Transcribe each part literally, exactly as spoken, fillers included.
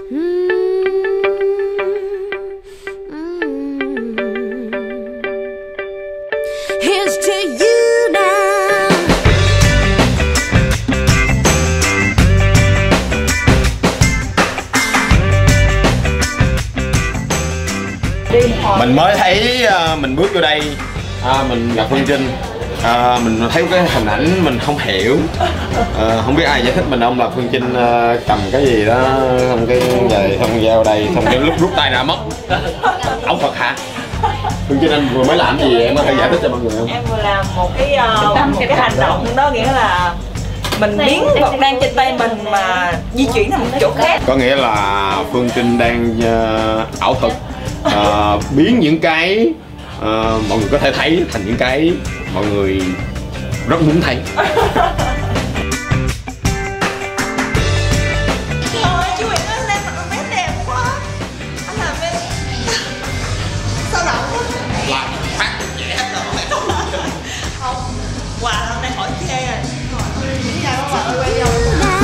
Here's to you now. Mình mới thấy uh, mình bước vô đây, à, mình gặp Phương Trinh, à, mình thấy cái hình ảnh mình không hiểu, à, không biết ai giải thích mình không, là Phương Trinh uh, cầm cái gì đó, xong cái về xong giao đây, xong cái lúc rút tay ra mất. Ảo thuật hả? Phương Trinh, anh vừa mới làm gì em có thể giải thích cho mọi người không? Em vừa làm một cái uh, một cái hành động đó, nghĩa là mình biến vật đang trên tay mình mà di chuyển thành một chỗ khác. Có nghĩa là Phương Trinh đang uh, ảo thuật, uh, biến những cái uh, mọi người có thể thấy thành những cái mọi người rất muốn thấy. Trời, chú Nguyễn anh lên mặt bé đẹp quá. Anh làm bên sao động Là phát dễ hết rồi. không? Quà hôm nay hỏi chê à. Lý do các bạn ơi quay nhau.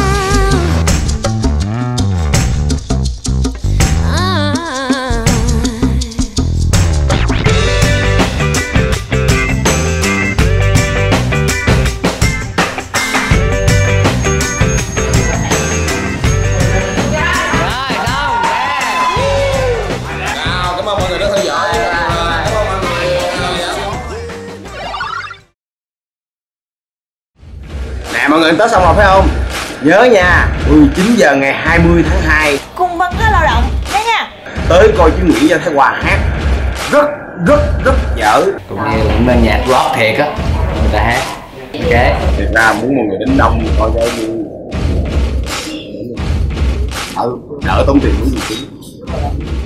Nè mọi người, ăn Tết xong rồi phải không? Nhớ nha, mười chín giờ ngày hai mươi tháng hai Cùng văn hóa lao động nhé nha. tới coi chú Nguyễn Gia Thái Hòa hát rất rất rất dở. Cũng như là bên nhạc rock thiệt á, người ta hát. Ok. Thiệt ra muốn mọi người đến đông coi cho vui. Ừ, đỡ tốn tiền của gì chứ.